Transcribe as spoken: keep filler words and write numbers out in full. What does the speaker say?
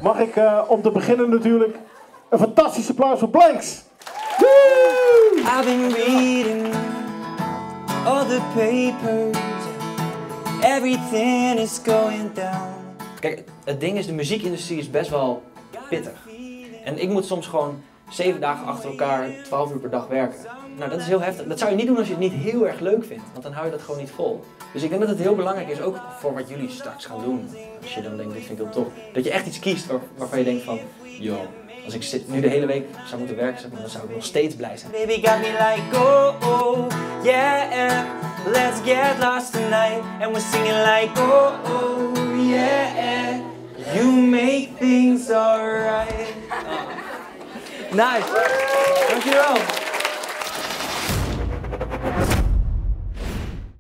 mag ik uh, om te beginnen natuurlijk een fantastisch applaus voor Blanks. I've been reading all the papers. Everything is going down. Kijk, het ding is, de muziekindustrie is best wel pittig. En ik moet soms gewoon zeven dagen achter elkaar, twaalf uur per dag werken. Nou, dat is heel heftig. Dat zou je niet doen als je het niet heel erg leuk vindt, want dan hou je dat gewoon niet vol. Dus ik denk dat het heel belangrijk is, ook voor wat jullie straks gaan doen. Als je dan denkt, dit vind ik heel tof. Dat je echt iets kiest waar, waarvan je denkt van, yo, als ik zit, nu de hele week zou moeten werken, zeg maar, dan zou ik nog steeds blij zijn. Baby got me like, oh, oh, yeah, let's get lost tonight. And we're singing like, oh, oh, yeah, you make things alright. Oh. Nice, dankjewel.